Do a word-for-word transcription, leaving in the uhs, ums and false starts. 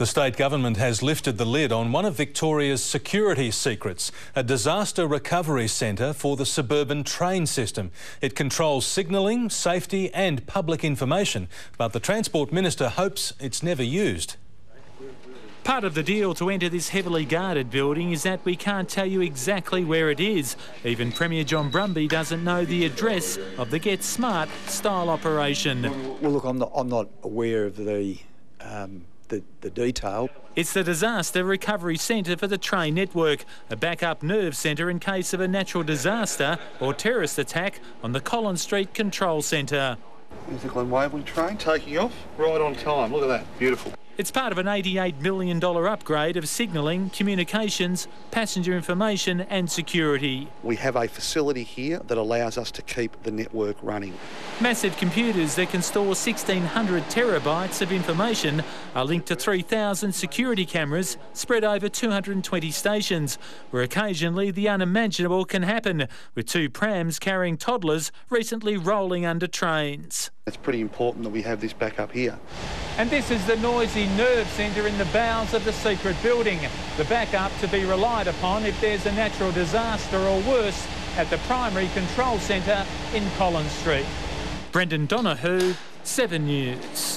The state government has lifted the lid on one of Victoria's security secrets, a disaster recovery centre for the suburban train system. It controls signalling, safety and public information, but the Transport Minister hopes it's never used. Part of the deal to enter this heavily guarded building is that we can't tell you exactly where it is. Even Premier John Brumby doesn't know the address of the Get Smart style operation. Well, look, I'm not, I'm not aware of the, um, the, the detail. It's the Disaster Recovery Centre for the train network, a backup nerve centre in case of a natural disaster or terrorist attack on the Collins Street Control Centre. There's the Glen Waverley train taking off right on time. Look at that, beautiful. It's part of an eighty-eight million dollars upgrade of signalling, communications, passenger information and security. We have a facility here that allows us to keep the network running. Massive computers that can store sixteen hundred terabytes of information are linked to three thousand security cameras spread over two hundred twenty stations, where occasionally the unimaginable can happen, with two prams carrying toddlers recently rolling under trains. It's pretty important that we have this backup here. And this is the noisy nerve centre in the bowels of the secret building. The backup to be relied upon if there's a natural disaster or worse at the primary control centre in Collins Street. Brendan Donahue, seven News.